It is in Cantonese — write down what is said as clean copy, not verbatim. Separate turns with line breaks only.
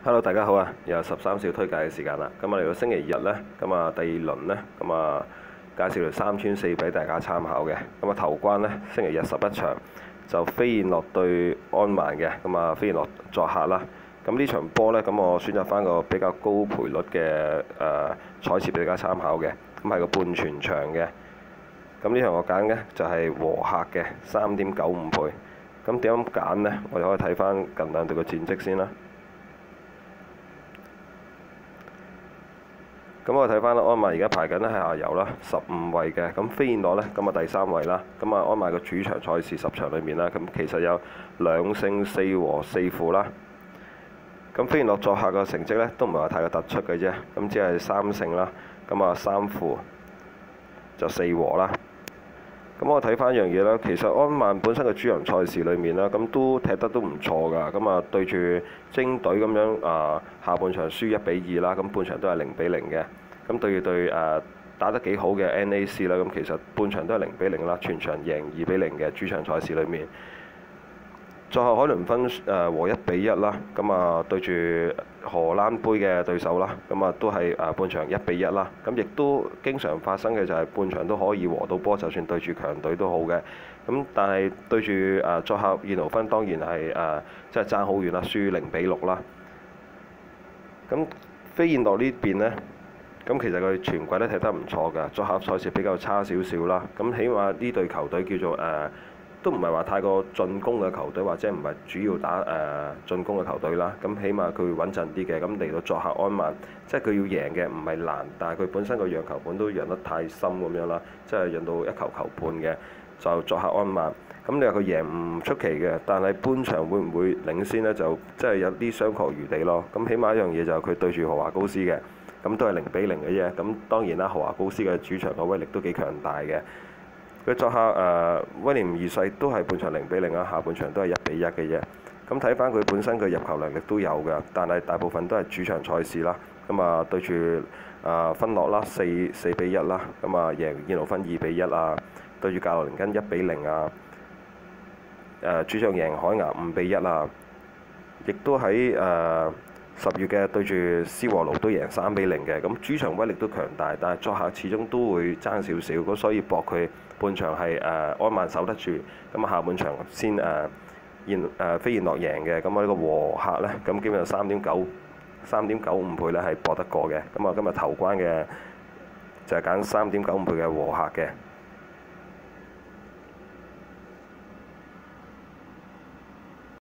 Hello，大家好啊！又係13小推介嘅時間啦。咁啊嚟到星期日呢，咁啊第二輪呢，咁啊介紹條三串四俾大家參考嘅。咁啊頭關呢，星期日11場就飛燕諾對安曼嘅。咁啊飛燕諾作客啦。咁呢場波呢，咁我選擇翻個比較高賠率嘅彩設俾大家參考嘅。咁係個半全場嘅。咁呢場我揀嘅就係和客嘅3.95倍。咁點樣揀呢？我哋可以睇翻近兩隊嘅戰績先啦。咁我睇翻啦，安曼而家排緊咧係下游啦，15位嘅。咁飛燕諾呢，咁啊第3位啦。咁啊安曼個主場賽事10場裏面啦，咁其實有2勝4和4負啦。咁飛燕諾作客嘅成績呢，都唔係話太過突出嘅啫，咁只係3勝啦，咁啊3負就4和啦。咁我睇翻一樣嘢啦，其實安曼本身嘅主場賽事裏面啦，咁都踢得都唔錯㗎。咁啊對住精隊咁樣下半場輸1-2啦，咁半場都係0-0嘅。咁對住對打得幾好嘅 NAC 啦，咁其實半場都係0-0啦，全場贏2-0嘅主場賽事裏面。最後海倫芬和1-1啦，咁啊對住荷蘭杯嘅對手啦，咁啊都係半場1-1啦，咁亦都經常發生嘅就係半場都可以和到波，就算對住強隊都好嘅。咁但係對住作客燕豪芬當然係即係爭好遠啦，輸0-6啦。咁飛燕諾呢邊呢，咁其實佢全季都踢得唔錯㗎，作客賽事比較差少少啦。咁起碼呢隊球隊叫做都唔係話太過進攻嘅球隊，或者唔係主要打進攻嘅球隊啦。咁起碼佢會穩陣啲嘅。咁嚟到作客安曼，即係佢要贏嘅唔係難，但係佢本身個讓球盤都讓得太深咁樣啦，即係讓到1球球半嘅，就作客安曼。咁你話佢贏唔出奇嘅，但係半場會唔會領先呢？就即係有啲商榷餘地咯。咁起碼一樣嘢就係佢對住荷華高斯嘅，咁都係0-0嘅啫。咁當然啦，荷華高斯嘅主場嘅威力都幾強大嘅。佢作客威廉二世都係半場0-0啦，下半場都係1-1嘅啫。咁睇翻佢本身嘅入球能力都有㗎，但係大部分都係主場賽事啦。咁啊對住芬諾啦4-1啦，咁啊贏燕豪芬2-1啊，對住格羅寧根1-0啊，主場贏海牙5-1啊，亦都喺10月嘅對住斯和盧都贏3-0嘅。咁主場威力都強大，但係作客始終都會爭少少，咁所以搏佢半場係安曼守得住，咁下半場先飛燕諾贏嘅。咁我呢個和客呢，咁基本上3.95倍呢係搏得過嘅。咁啊今日頭關嘅就係揀3.95倍嘅和客嘅。